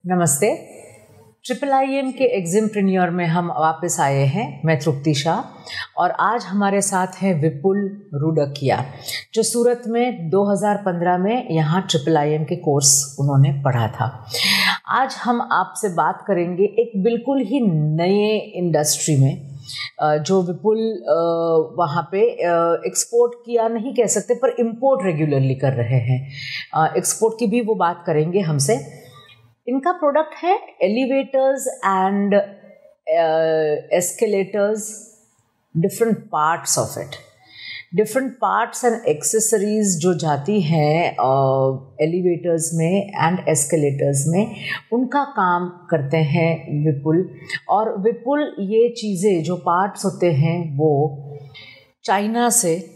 नमस्ते। IIIM के एग्जिमप्रेन्योर में हम वापस आए हैं। मैं तृप्ति शाह और आज हमारे साथ हैं विपुल रुडकिया, जो सूरत में 2015 में यहाँ IIIM के कोर्स उन्होंने पढ़ा था। आज हम आपसे बात करेंगे एक बिल्कुल ही नए इंडस्ट्री में जो विपुल वहाँ पे एक्सपोर्ट किया नहीं कह सकते, पर इंपोर्ट रेगुलरली कर रहे हैं। एक्सपोर्ट की भी वो बात करेंगे हमसे। इनका प्रोडक्ट है elevators and escalators, different parts of it, different parts and accessories जो जाती हैं एलिवेटर्स में एंड एस्केलेटर्स में, उनका काम करते हैं विपुल। और विपुल ये चीज़ें जो पार्ट्स होते हैं वो चाइना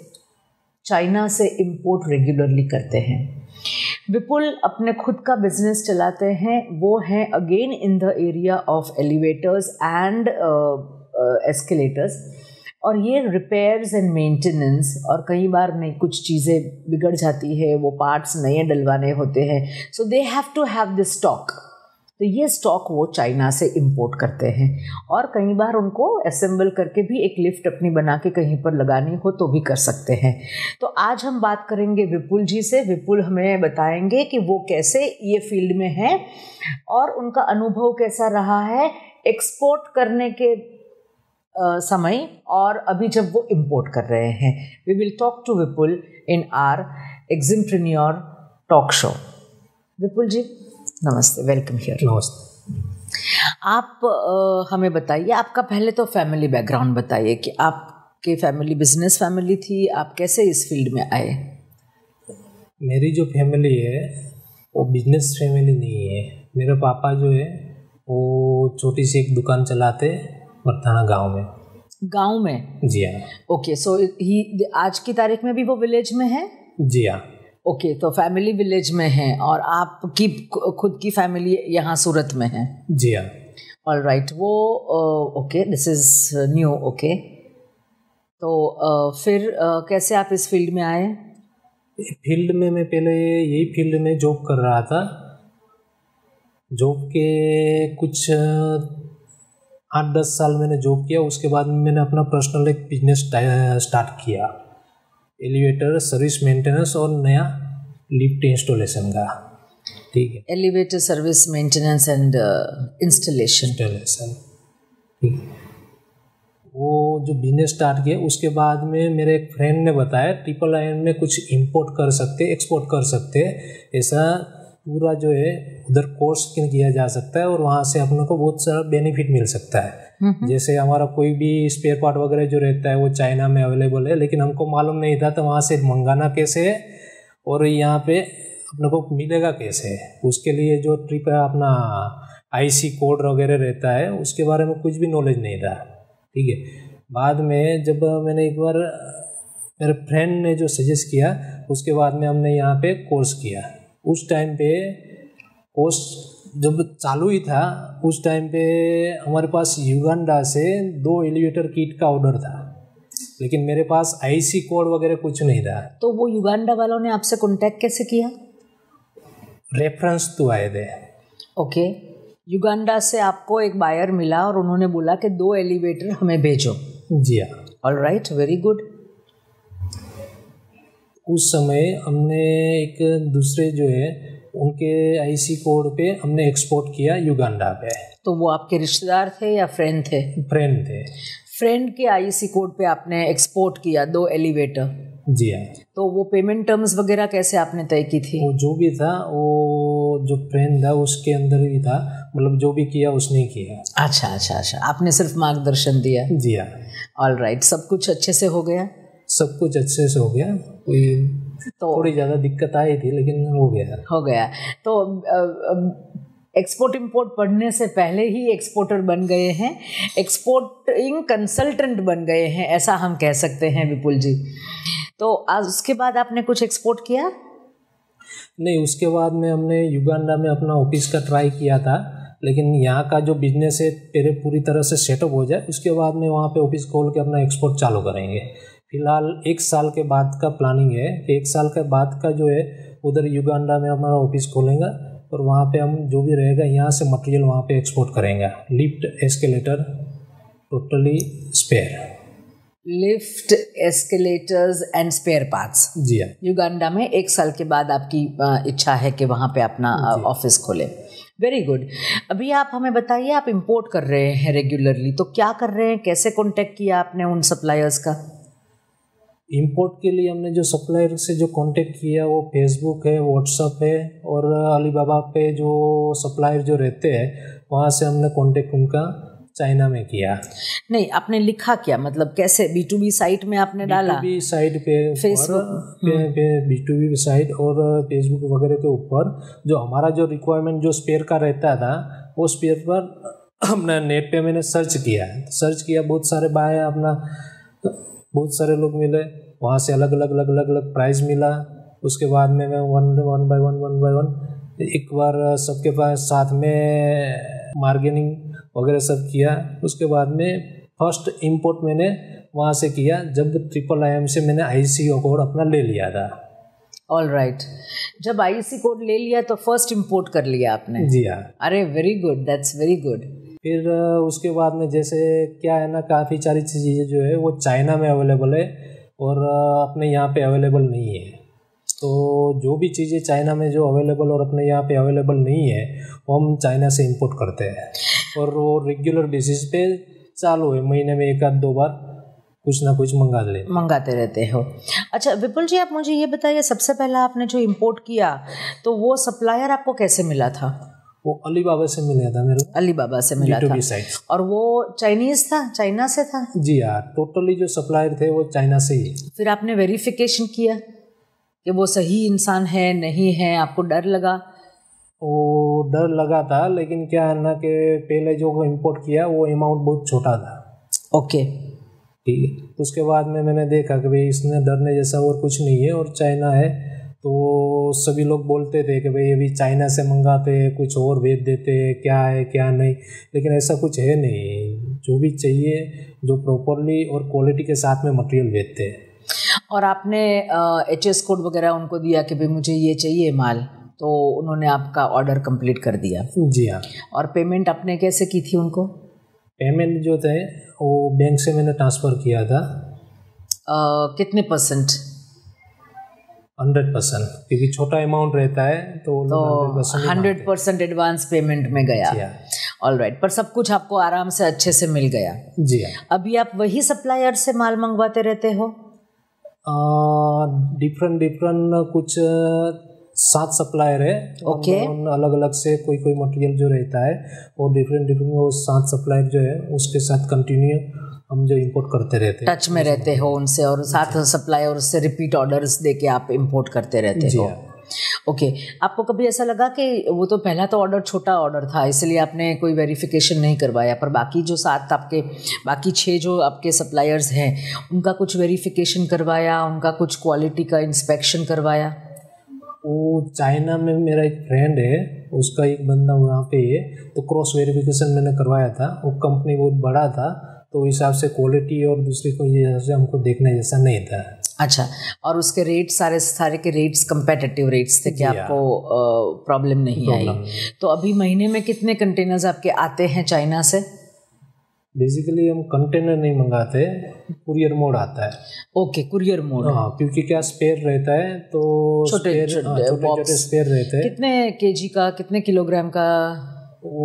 से इंपोर्ट रेगुलरली करते हैं। विपुल अपने खुद का बिजनेस चलाते हैं। वो हैं again in the area of elevators and escalators, और ये रिपेयर्स एंड मेंटेनेंस, और कई बार नहीं कुछ चीज़ें बिगड़ जाती है, वो पार्ट्स नए डलवाने होते हैं, so they have to have this stock. तो ये स्टॉक वो चाइना से इंपोर्ट करते हैं और कई बार उनको असेंबल करके भी एक लिफ्ट अपनी बना के कहीं पर लगानी हो तो भी कर सकते हैं। तो आज हम बात करेंगे विपुल जी से। विपुल हमें बताएंगे कि वो कैसे ये फील्ड में हैं और उनका अनुभव कैसा रहा है एक्सपोर्ट करने के समय और अभी जब वो इंपोर्ट कर रहे हैं। We will talk to Vipul in our eximpreneur talk show. Vipul ji नमस्ते, वेलकम हियर। नमस्ते। आप हमें बताइए, आपका पहले तो फैमिली बैकग्राउंड बताइए कि आपके फैमिली बिजनेस फैमिली थी, आप कैसे इस फील्ड में आए? मेरी जो फैमिली है वो बिजनेस फैमिली नहीं है। मेरे पापा जो है वो छोटी सी एक दुकान चलाते मरथाना गांव में। जी हाँ। ओके, सो ही आज की तारीख में भी वो विलेज में है? जी हाँ। ओके, तो फैमिली विलेज में है और आपकी खुद की फैमिली यहाँ सूरत में है? जी हाँ। All right. वो okay, this is new. Okay, तो फिर कैसे आप इस फील्ड में आए? फील्ड में मैं पहले यही फील्ड में जॉब कर रहा था। जॉब के कुछ 8-10 साल मैंने जॉब किया। उसके बाद मैंने अपना पर्सनल एक बिजनेस स्टार्ट किया, एलिवेटर सर्विस मेंटेनेंस और नया लिफ्ट इंस्टॉलेशन का। ठीक है, elevator service maintenance and installation. ठीक है, वो जो बिजनेस स्टार्ट किया उसके बाद में मेरे एक फ्रेंड ने बताया IIIM में कुछ इंपोर्ट कर सकते, एक्सपोर्ट कर सकते, ऐसा पूरा जो है उधर कोर्स किया जा सकता है और वहाँ से अपने को बहुत सारा बेनिफिट मिल सकता है। जैसे हमारा कोई भी स्पेयर पार्ट वगैरह जो रहता है वो चाइना में अवेलेबल है, लेकिन हमको मालूम नहीं था तो वहाँ से मंगाना कैसे है और यहाँ पे अपने को मिलेगा कैसे है। उसके लिए जो ट्रिप है अपना IC कोड वगैरह रहता है उसके बारे में कुछ भी नॉलेज नहीं था। ठीक है, बाद में जब मैंने एक बार मेरे फ्रेंड ने जो सजेस्ट किया उसके बाद में हमने यहाँ पे कोर्स किया। उस टाइम पे कोर्स जब चालू ही था उस टाइम पे हमारे पास युगांडा से 2 एलिवेटर किट का ऑर्डर था, लेकिन मेरे पास IC कोड वगैरह कुछ नहीं था। तो वो युगांडा वालों ने आपसे कांटेक्ट कैसे किया? रेफरेंस तो आए थे। ओके, युगांडा से आपको एक बायर मिला और उन्होंने बोला कि 2 एलिवेटर हमें भेजो। जी हाँ। All right, very good. उस समय हमने एक दूसरे जो है उनके IC कोड पे हमने एक्सपोर्ट किया युगांडा पे। तो वो आपके रिश्तेदार थे या फ्रेंड थे? फ्रेंड थे। फ्रेंड के IC कोड पे आपने एक्सपोर्ट किया 2 एलिवेटर? जी हाँ। तो वो पेमेंट टर्म्स वगैरह कैसे आपने तय की थी? वो जो भी था वो जो फ्रेंड था उसके अंदर ही था, मतलब जो भी किया उसने किया। अच्छा, आपने सिर्फ मार्गदर्शन दिया? जी हाँ। ऑल राइट, सब कुछ अच्छे से हो गया? सब कुछ अच्छे से हो गया, कोई तो थोड़ी ज़्यादा दिक्कत आई थी लेकिन हो गया। तो एक्सपोर्ट इंपोर्ट पढ़ने से पहले ही एक्सपोर्टर बन गए हैं, एक्सपोर्टिंग कंसल्टेंट बन गए हैं, ऐसा हम कह सकते हैं विपुल जी। तो आज उसके बाद आपने कुछ एक्सपोर्ट किया? नहीं, उसके बाद में हमने युगांडा में अपना ऑफिस का ट्राई किया था, लेकिन यहाँ का जो बिजनेस है पहले पूरी तरह से सेटअप हो जाए उसके बाद में वहाँ पे ऑफिस खोल के अपना एक्सपोर्ट चालू करेंगे। फिलहाल 1 साल के बाद का प्लानिंग है कि 1 साल के बाद का जो है उधर युगांडा में हमारा ऑफिस खोलेंगे और वहाँ पे हम जो भी रहेगा यहाँ से मटेरियल वहाँ पे एक्सपोर्ट करेंगे। Lift escalator totally spare. Lift escalators and spare parts. जी हाँ। युगांडा में 1 साल के बाद आपकी इच्छा है कि वहाँ पे अपना ऑफिस खोले। Very good. अभी आप हमें बताइए, आप इंपोर्ट कर रहे हैं रेगुलरली, तो क्या कर रहे हैं, कैसे कांटेक्ट किया आपने उन सप्लायर्स का? इंपोर्ट के लिए हमने जो सप्लायर से जो कांटेक्ट किया वो फेसबुक है, व्हाट्सअप है, और अलीबाबा पे जो सप्लायर जो रहते हैं वहाँ से हमने कांटेक्ट उनका चाइना में किया। नहीं, आपने लिखा क्या, मतलब कैसे? B2B साइट में आपने डाला? B2B साइट पे, फेसबुक पे B2B साइट और फेसबुक वगैरह के ऊपर जो हमारा जो रिक्वायरमेंट जो स्पेयर का रहता था वो स्पेयर पर हमने नेट पे मैंने सर्च किया, बहुत सारे बाय अपना, बहुत सारे लोग मिले, वहाँ से अलग अलग प्राइस मिला। उसके बाद में मैं वन बाय वन एक बार सबके पास साथ में मार्गेनिंग वगैरह सब किया। उसके बाद में फर्स्ट इंपोर्ट मैंने वहाँ से किया जब IIIM से मैंने IC कोड अपना ले लिया था। All right. जब IC कोड ले लिया तो फर्स्ट इंपोर्ट कर लिया आपने? जी हाँ। अरे very good, that's very good. फिर उसके बाद में जैसे क्या है ना, काफ़ी सारी चीज़ें जो है वो चाइना में अवेलेबल है और अपने यहाँ पे अवेलेबल नहीं है। तो जो भी चीज़ें चाइना में जो अवेलेबल और अपने यहाँ पे अवेलेबल नहीं है वो हम चाइना से इंपोर्ट करते हैं और वो रेगुलर बेसिस पे चालू है, महीने में 1-2 बार कुछ ना कुछ मंगाते रहते हो। अच्छा विपुल जी, आप मुझे ये बताइए, सबसे पहला आपने जो इंपोर्ट किया तो वो सप्लायर आपको कैसे मिला था? वो अलीबाबा से मिला था मेरे को। अलीबाबा से मिला था। और वो चाइनीज था, चाइना से था? जी हाँ, टोटली जो सप्लायर थे वो चाइना से ही। फिर आपने वेरिफिकेशन किया कि वो सही इंसान है नहीं है? आपको डर लगा? वो डर लगा था, लेकिन क्या है ना कि पहले जो इंपोर्ट किया वो अमाउंट बहुत छोटा था। ओके, ठीक है। तो उसके बाद में मैंने देखा कि भाई इसमें डरने जैसा और कुछ नहीं है और चाइना है। तो सभी लोग बोलते थे कि भाई अभी चाइना से मंगाते हैं, कुछ और भेज देते हैं, क्या है क्या नहीं, लेकिन ऐसा कुछ है नहीं। जो भी चाहिए जो प्रॉपरली और क्वालिटी के साथ में मटेरियल भेजते हैं। और आपने HS कोड वगैरह उनको दिया कि भाई मुझे ये चाहिए माल, तो उन्होंने आपका ऑर्डर कंप्लीट कर दिया? जी हाँ। और पेमेंट आपने कैसे की थी उनको? पेमेंट जो थे वो बैंक से मैंने ट्रांसफ़र किया था। कितने %? 100%, क्योंकि छोटा अमाउंट रहता है तो 100% एडवांस पेमेंट में गया। All right. पर सब कुछ आपको आराम से अच्छे से मिल गया? जी हाँ। अभी आप वही सप्लायर से माल मंगवाते रहते हो? डिफरेंट कुछ 7 सप्लायर है। ओके। अलग अलग से कोई मटेरियल जो रहता है वो डिफरेंट वो 7 सप्लायर जो है उसके साथ कंटिन्यू हम जो इंपोर्ट करते रहते हैं, टच में रहते हो उनसे, और 7 सप्लायर से रिपीट ऑर्डर्स देके आप इंपोर्ट करते रहते हो? ओके। आपको कभी ऐसा लगा कि वो तो पहला तो ऑर्डर छोटा ऑर्डर था इसलिए आपने कोई वेरिफिकेशन नहीं करवाया, पर बाकी जो 7 आपके, बाकी 6 जो आपके सप्लायर्स हैं उनका कुछ वेरिफिकेशन करवाया, उनका कुछ क्वालिटी का इंस्पेक्शन करवाया? वो चाइना में मेरा एक फ्रेंड है, उसका एक बंदा वहाँ पे है, तो क्रॉस वेरिफिकेशन मैंने करवाया था। वो कंपनी बहुत बड़ा था तो हिसाब से क्वालिटी और दूसरी को ये हिसाब से हमको देखने जैसा नहीं था। अच्छा। और उसके रेट सारे के रेट्स कंपेटिटिव रेट्स थे कि आपको प्रॉब्लम नहीं आई? तो अभी महीने में कितने कंटेनर्स आपके आते हैं चाइना से? बेसिकली हम कंटेनर नहीं मंगाते, कुरियर मोड आता है। Okay, courier mode. हाँ, क्योंकि क्या स्पेयर रहता है तो छोटे स्पेयर रहते हैं। कितने केजी का, कितने किलोग्राम का? वो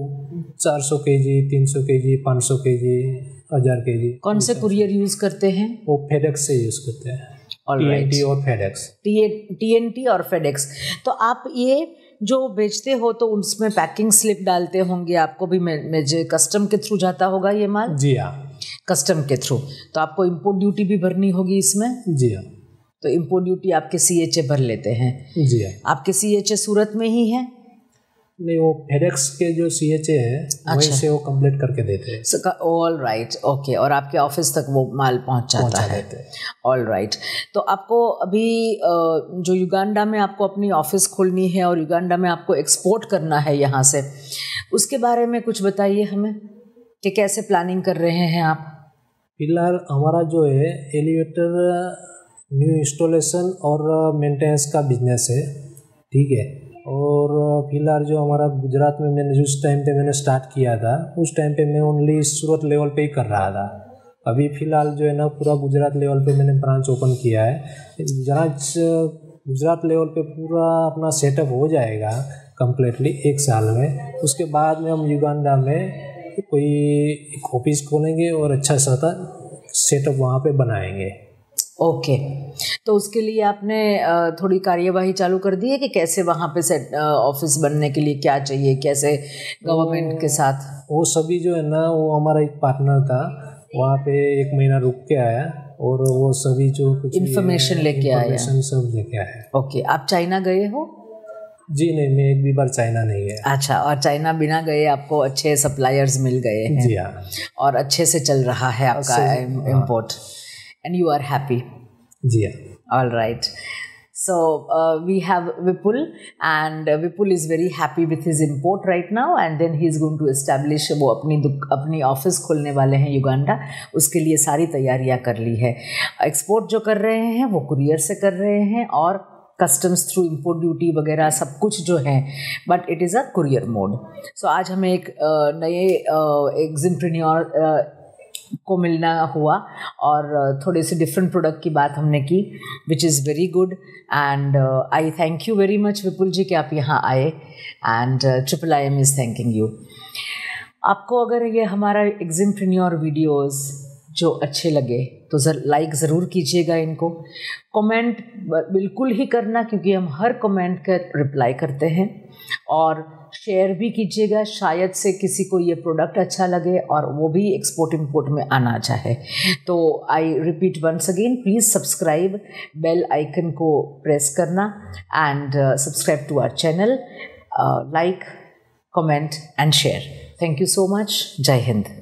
400 केजी, 300 केजी, 500 केजी, 1000 केजी। कौन से कुरियर यूज करते हैं? वो फेडेक्स से यूज करते हैं। TNT और फेडेक्स। TNT और फेडेक्स। तो आप ये जो बेचते हो तो उसमें पैकिंग स्लिप डालते होंगे, आपको भी कस्टम के थ्रू जाता होगा ये माल? जी हाँ, कस्टम के थ्रू। तो आपको इम्पोर्ट ड्यूटी भी भरनी होगी इसमें? जी हाँ। तो इम्पोर्ट ड्यूटी आपके CHA भर लेते हैं? जी हाँ। आपके CHA सूरत में ही है? नहीं, वो फेडेक्स के जो CHA है वहीं से वो कंप्लीट करके देते हैं। All right, okay. और आपके ऑफिस तक वो माल पहुंच जाता है? All right. तो आपको अभी जो युगांडा में आपको अपनी ऑफिस खोलनी है और युगांडा में आपको एक्सपोर्ट करना है यहाँ से, उसके बारे में कुछ बताइए हमें कि कैसे प्लानिंग कर रहे हैं आप? फिलहाल हमारा जो है एलिवेटर न्यू इंस्टॉलेशन और मेंटेनेंस का बिजनेस है, ठीक है। और फिलहाल जो हमारा गुजरात में मैंने जिस टाइम पे मैंने स्टार्ट किया था उस टाइम पे मैं ओनली सूरत लेवल पे ही कर रहा था। अभी फ़िलहाल जो है ना पूरा गुजरात लेवल पे मैंने ब्रांच ओपन किया है। गुजरात लेवल पे पूरा अपना सेटअप हो जाएगा कम्प्लीटली 1 साल में। उसके बाद में हम युगांडा में कोई एक ऑफिस खोलेंगे और अच्छा सा सेटअप वहाँ पे बनाएंगे। ओके तो उसके लिए आपने थोड़ी कार्यवाही चालू कर दी है कि कैसे वहाँ पे सेट ऑफिस बनने के लिए क्या चाहिए, कैसे गवर्नमेंट के साथ? वो सभी जो है ना, वो हमारा एक पार्टनर था वहाँ पे 1 महीना रुक के आया और वो सभी जो कुछ इन्फॉर्मेशन लेके आया, सब लेके आया। ओके आप चाइना गए हो? जी नहीं, मैं एक भी बार चाइना नहीं गया। अच्छा, और चाइना बिना गए आपको अच्छे सप्लायर्स मिल गए हैं? जी हाँ, और अच्छे से चल रहा है आपका import and you are happy? जी हाँ। All right, so we have Vipul and Vipul is very happy with his import right now and then he is going to establish वो अपनी ऑफिस खोलने वाले हैं युगांडा। उसके लिए सारी तैयारियां कर ली है। एक्सपोर्ट जो कर रहे हैं वो कुरियर से कर रहे हैं और कस्टम्स थ्रू इम्पोर्ट ड्यूटी वगैरह सब कुछ जो है, but it is a courier mode. So आज हमें एक नए एग्जिम्प्रेन्योर को मिलना हुआ और थोड़े से डिफरेंट प्रोडक्ट की बात हमने की, which is very good and I thank you very much Vipul ji कि आप यहाँ आए and IIIM is thanking you. आपको अगर ये हमारा एग्जिम्प्रेन्योर वीडियोस जो अच्छे लगे तो लाइक ज़रूर कीजिएगा इनको, कमेंट बिल्कुल ही करना क्योंकि हम हर कमेंट का रिप्लाई करते हैं, और शेयर भी कीजिएगा, शायद से किसी को ये प्रोडक्ट अच्छा लगे और वो भी एक्सपोर्ट इंपोर्ट में आना चाहे। तो I repeat once again, please subscribe, bell icon को प्रेस करना and subscribe to our channel, like, comment and share. Thank you so much. जय हिंद।